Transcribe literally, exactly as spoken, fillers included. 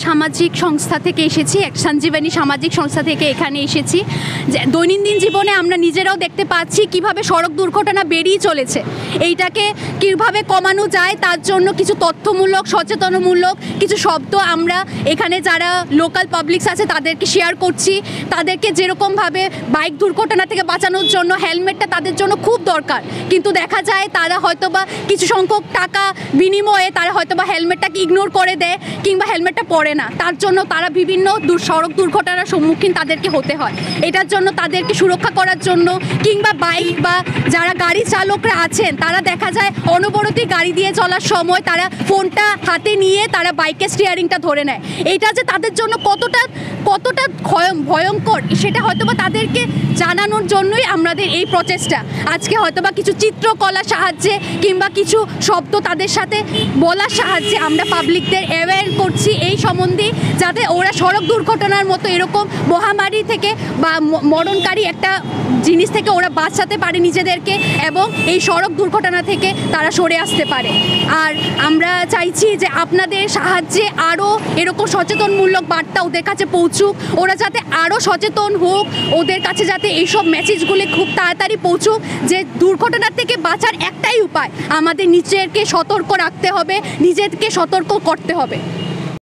সামাজিক সংস্থা থেকে এসেছি, এক সঞ্জীবনী সামাজিক সংস্থা থেকে এখানে এসেছি। যে দৈনন্দিন জীবনে আমরা নিজেরাও দেখতে পাচ্ছি কিভাবে সড়ক দুর্ঘটনা বেড়েই চলেছে। এইটাকে কীভাবে কমানো যায় তার জন্য কিছু তথ্যমূলক সচেতনমূলক কিছু শব্দ আমরা এখানে যারা লোকাল পাবলিকস আছে তাদেরকে শেয়ার করছি। তাদেরকে যেরকমভাবে বাইক দুর্ঘটনা থেকে বাঁচানোর জন্য হেলমেটটা তাদের জন্য খুব দরকার, কিন্তু দেখা যায় তারা হয়তোবা কিছু সংখ্যক টাকা বিনিময়ে তারা হয়তোবা হেলমেটটাকে ইগনোর করে দেয় কিংবা হেলমেটটা পরে না। তার জন্য তারা বিভিন্ন দূর সড়ক দুর্ঘটনার সম্মুখীন তাদেরকে হতে হয়। এটার জন্য তাদেরকে সুরক্ষা করার জন্য কিংবা বাইক বা যারা গাড়ি চালকরা আছেন তারা দেখা যায় অনবরতই গাড়ি দিয়ে চলার সময় তারা ফোনটা হাতে নিয়ে তারা বাইকের স্টিয়ারিংটা ধরে নেয়। এইটা যে তাদের জন্য কতটা কতটা ভয়ঙ্কর সেটা হয়তোবা তাদেরকে জানানোর জন্যই আমাদের এই প্রচেষ্টা। আজকে হয়তোবা কিছু চিত্রকলার সাহায্যে কিংবা কিছু শব্দ তাদের সাথে বলার সাহায্যে আমরা পাবলিকদের অ্যাওয়্যার করছি এই সম্বন্ধে, যাতে ওরা সড়ক দুর্ঘটনার মতো এরকম মহামারী থেকে বা মরণকারী একটা জিনিস থেকে ওরা বাঁচাতে পারে নিজেদেরকে এবং এই সড়ক দুর্ঘটনা থেকে তারা সরে আসতে পারে। আর আমরা চাইছি যে আপনাদের সাহায্যে আরও এরকম সচেতনমূলক বার্তা ওদের কাছে পৌঁছুক, ওরা যাতে আরও সচেতন হোক, ওদের কাছে যাতে এইসব মেসেজগুলি খুব তাড়াতাড়ি পৌঁছুক যে দুর্ঘটনার থেকে বাঁচার একটাই উপায়, আমাদের নিজেদেরকে সতর্ক রাখতে হবে, নিজেদেরকে সতর্ক করতে হবে।